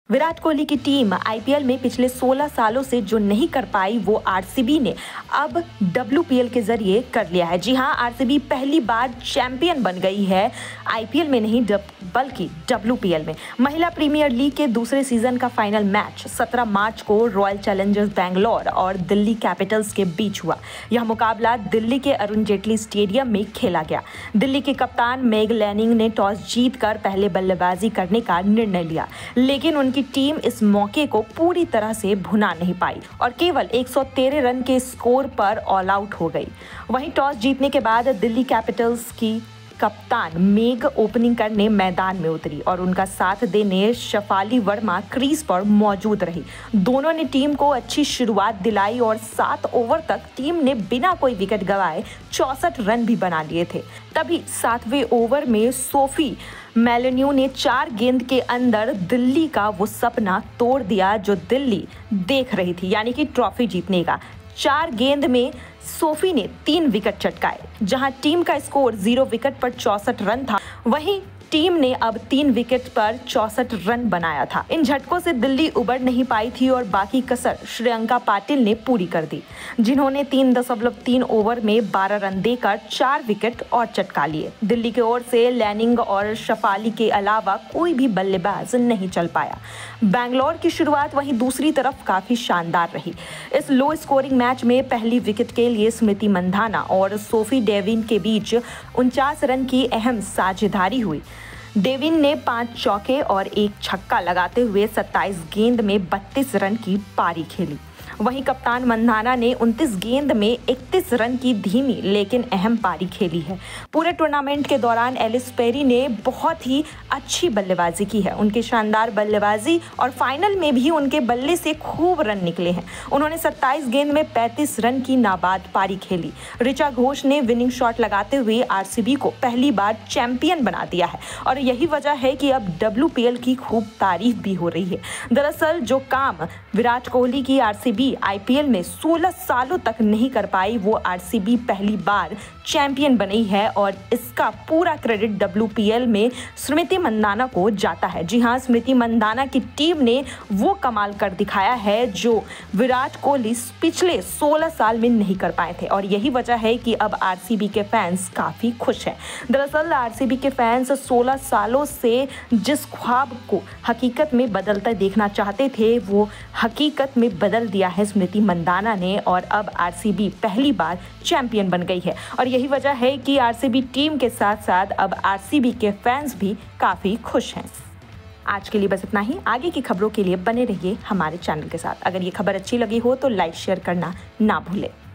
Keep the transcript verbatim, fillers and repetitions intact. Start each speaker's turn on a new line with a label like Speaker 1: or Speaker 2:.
Speaker 1: विराट कोहली की team IPL में पिछले सोलह सालों से जो नहीं कर पाई वो आरसीबी ने अब डब्ल्यूपीएल के जरिए कर लिया है। जी हां, आरसीबी पहली बार चैंपियन बन गई है, आईपीएल में नहीं बल्कि डब्ल्यूपीएल में। महिला प्रीमियर लीग के दूसरे सीजन का फाइनल मैच सत्रह मार्च को रॉयल चैलेंजर्स बैंगलोर और दिल्ली कैपिटल्स के बीच हुआ। यह मुकाबला दिल्ली के अरुण जेटली स्टेडियम में खेला गया। दिल्ली के कप्तान मेग लैनिंग ने टॉस जीतकर पहले बल्लेबाजी करने का निर्णय लिया, लेकिन उनकी टीम इस मौके को पूरी तरह से भुना नहीं पाई और केवल एक सौ तेरह रन के स्कोर पर ऑल आउट हो गई। वहीं टॉस जीतने के बाद दिल्ली कैपिटल्स की कप्तान मेग ओपनिंग करने मैदान में उतरी और उनका साथ देने शफाली वर्मा क्रीज पर मौजूद रही। दोनों ने टीम को अच्छी शुरुआत दिलाई और सात ओवर तक टीम ने बिना कोई विकेट गंवाए चौसठ रन भी बना लिए थे। तभी सातवें ओवर में सोफी मेलेन्यू ने चार गेंद के अंदर दिल्ली का वो सपना तोड़ दिया जो दिल्ली देख रही थी, यानी कि ट्रॉफी जीतने का। चार गेंद में सोफी ने तीन विकेट चटकाए। जहां टीम का स्कोर जीरो विकेट पर चौसठ रन था, वहीं टीम ने अब तीन विकेट पर चौसठ रन बनाया था। इन झटकों से दिल्ली उबर नहीं पाई थी और बाकी कसर श्रेयंका पाटिल ने पूरी कर दी, जिन्होंने तीन दशमलव तीन ओवर में बारह रन देकर चार विकेट और चटका लिए। दिल्ली की ओर से लैनिंग और शफाली के अलावा कोई भी बल्लेबाज नहीं चल पाया। बैंगलोर की शुरुआत वहीं दूसरी तरफ काफी शानदार रही। इस लो स्कोरिंग मैच में पहली विकेट के लिए स्मृति मंधाना और सोफी डेविन के बीच उनचास रन की अहम साझेदारी हुई। डेविन ने पांच चौके और एक छक्का लगाते हुए सत्ताईस गेंद में बत्तीस रन की पारी खेली। वहीं कप्तान मंधाना ने उनतीस गेंद में इकतीस रन की धीमी लेकिन अहम पारी खेली है। पूरे टूर्नामेंट के दौरान एलिस पेरी ने बहुत ही अच्छी बल्लेबाजी की है। उनकी शानदार बल्लेबाजी और फाइनल में भी उनके बल्ले से खूब रन निकले हैं। उन्होंने सत्ताईस गेंद में पैंतीस रन की नाबाद पारी खेली। ऋचा घोष ने विनिंग शॉट लगाते हुए आरसीबी को पहली बार चैंपियन बना दिया है और यही वजह है कि अब डब्ल्यूपीएल की खूब तारीफ भी हो रही है। दरअसल जो काम विराट कोहली की आरसीबी आईपीएल में सोलह सालों तक नहीं कर पाई, वो आरसीबी पहली बार चैंपियन बनी है और इसका पूरा क्रेडिट डब्ल्यूपीएल में स्मृति मंधाना को जाता है। जी हां, स्मृति मंधाना की टीम ने वो कमाल कर दिखाया है जो विराट कोहली पिछले सोलह साल में नहीं कर पाए थे और यही वजह है कि अब आरसीबी के फैंस काफी खुश हैं। दरअसल आरसीबी के फैंस सोलह सालों से जिस ख्वाब को हकीकत में बदलता देखना चाहते थे, वो हकीकत में बदल दिया है स्मृति मंधाना ने और अब आरसीबी पहली बार चैंपियन बन गई है और यही वजह है कि आरसीबी टीम के साथ साथ अब आरसीबी के फैंस भी काफी खुश हैं। आज के लिए बस इतना ही। आगे की खबरों के लिए बने रहिए हमारे चैनल के साथ। अगर ये खबर अच्छी लगी हो तो लाइक शेयर करना ना भूलें।